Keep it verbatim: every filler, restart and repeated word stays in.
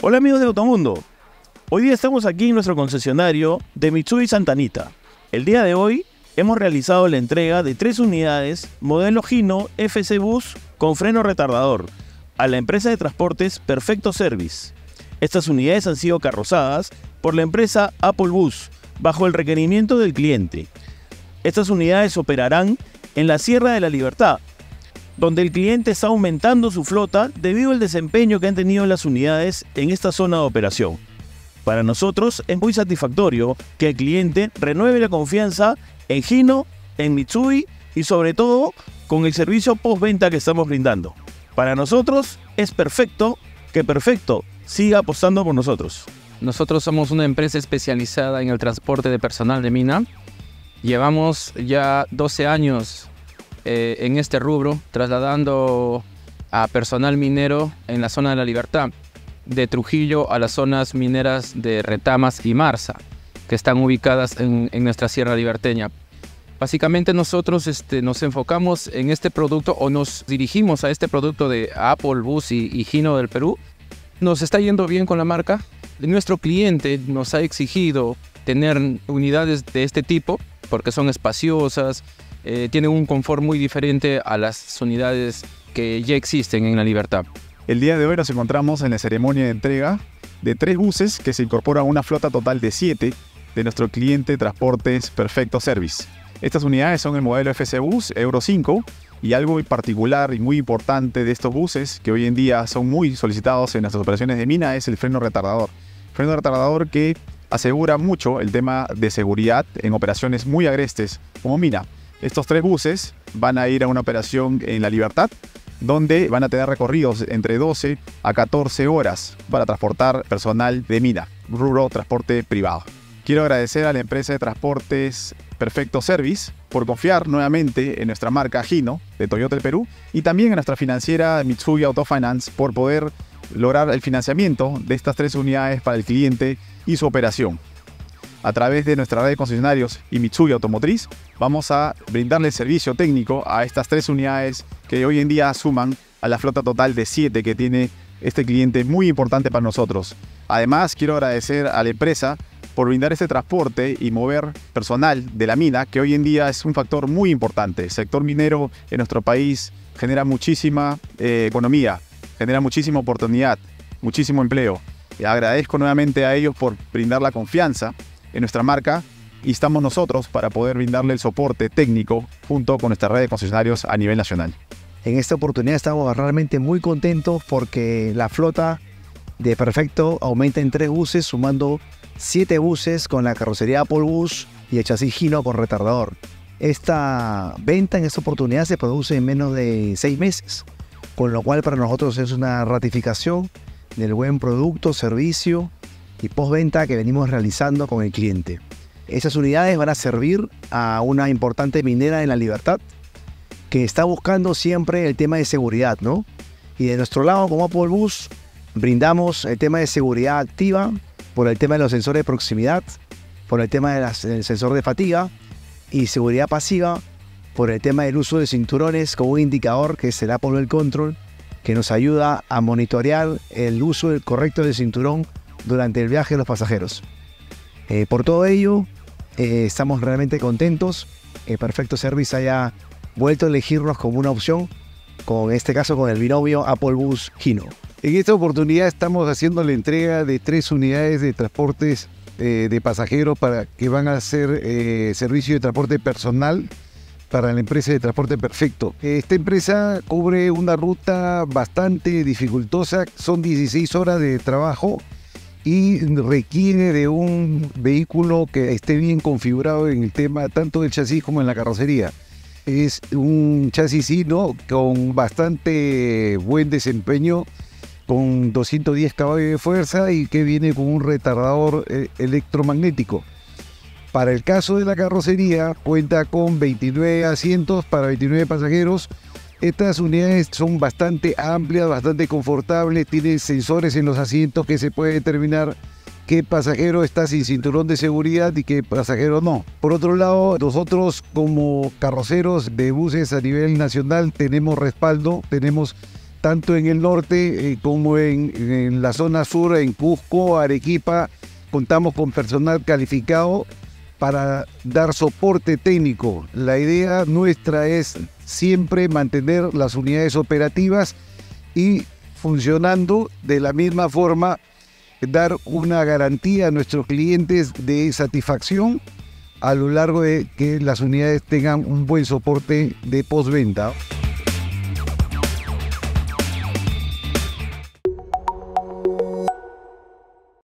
Hola amigos de Automundo, hoy día estamos aquí en nuestro concesionario de Mitsui Santa Anita. El día de hoy hemos realizado la entrega de tres unidades modelo Hino F C Bus con freno retardador a la empresa de transportes Perfecto Service. Estas unidades han sido carrozadas por la empresa Apple Bus bajo el requerimiento del cliente. Estas unidades operarán en la Sierra de la Libertad, donde el cliente está aumentando su flota debido al desempeño que han tenido las unidades en esta zona de operación. Para nosotros es muy satisfactorio que el cliente renueve la confianza en Hino, en Mitsui y sobre todo con el servicio postventa que estamos brindando. Para nosotros es perfecto que Perfecto siga apostando por nosotros. Nosotros somos una empresa especializada en el transporte de personal de mina. Llevamos ya doce años eh, en este rubro, trasladando a personal minero en la zona de la Libertad, de Trujillo a las zonas mineras de Retamas y Marza, que están ubicadas en, en nuestra Sierra Liberteña. Básicamente nosotros este, nos enfocamos en este producto o nos dirigimos a este producto de Apple Bus y, y Hino del Perú. Nos está yendo bien con la marca. Nuestro cliente nos ha exigido tener unidades de este tipo porque son espaciosas, eh, tienen un confort muy diferente a las unidades que ya existen en la Libertad. El día de hoy nos encontramos en la ceremonia de entrega de tres buses que se incorporan a una flota total de siete de nuestro cliente Transportes Perfecto Service. Estas unidades son el modelo F C Bus Euro cinco y algo muy particular y muy importante de estos buses que hoy en día son muy solicitados en nuestras operaciones de mina es el freno retardador. Freno retardador que asegura mucho el tema de seguridad en operaciones muy agrestes como mina. Estos tres buses van a ir a una operación en La Libertad, donde van a tener recorridos entre doce a catorce horas para transportar personal de mina, rubro transporte privado. Quiero agradecer a la empresa de transportes Perfecto Service por confiar nuevamente en nuestra marca Hino de Toyota del Perú y también a nuestra financiera Mitsui Auto Finance por poder lograr el financiamiento de estas tres unidades para el cliente y su operación. A través de nuestra red de concesionarios y Mitsui Automotriz vamos a brindarle servicio técnico a estas tres unidades que hoy en día suman a la flota total de siete que tiene este cliente muy importante para nosotros. Además, quiero agradecer a la empresa por brindar este transporte y mover personal de la mina, que hoy en día es un factor muy importante. El sector minero en nuestro país genera muchísima eh, economía, genera muchísima oportunidad, muchísimo empleo. Y agradezco nuevamente a ellos por brindar la confianza en nuestra marca y estamos nosotros para poder brindarle el soporte técnico junto con nuestra red de concesionarios a nivel nacional. En esta oportunidad estamos realmente muy contentos porque la flota de Perfecto aumenta en tres buses, sumando siete buses con la carrocería Apple Bus y el chasis Hino con retardador. Esta venta en esta oportunidad se produce en menos de seis meses, con lo cual para nosotros es una ratificación del buen producto, servicio y postventa que venimos realizando con el cliente. Esas unidades van a servir a una importante minera en La Libertad que está buscando siempre el tema de seguridad, ¿no? Y de nuestro lado, como Apple Bus, brindamos el tema de seguridad activa por el tema de los sensores de proximidad, por el tema del sensor de fatiga y seguridad pasiva por el tema del uso de cinturones con un indicador que es el Apple Belt Control, que nos ayuda a monitorear el uso correcto del cinturón durante el viaje de los pasajeros. Eh, por todo ello, eh, estamos realmente contentos que Perfecto Service haya vuelto a elegirnos como una opción, con este caso con el binomio Apple Bus Hino. En esta oportunidad estamos haciendo la entrega de tres unidades de transportes eh, de pasajeros para que van a hacer eh, servicio de transporte personal para la empresa de transporte Perfecto. Esta empresa cubre una ruta bastante dificultosa, son dieciséis horas de trabajo y requiere de un vehículo que esté bien configurado en el tema tanto del chasis como en la carrocería. Es un chasis Hino con bastante buen desempeño, con doscientos diez caballos de fuerza y que viene con un retardador eh, electromagnético. Para el caso de la carrocería cuenta con veintinueve asientos para veintinueve pasajeros. Estas unidades son bastante amplias, bastante confortables, tienen sensores en los asientos que se puede determinar qué pasajero está sin cinturón de seguridad y qué pasajero no. Por otro lado, nosotros como carroceros de buses a nivel nacional tenemos respaldo, tenemos tanto en el norte eh, como en, en la zona sur, en Cusco, Arequipa, contamos con personal calificado para dar soporte técnico. La idea nuestra es siempre mantener las unidades operativas y funcionando de la misma forma, dar una garantía a nuestros clientes de satisfacción a lo largo de que las unidades tengan un buen soporte de postventa.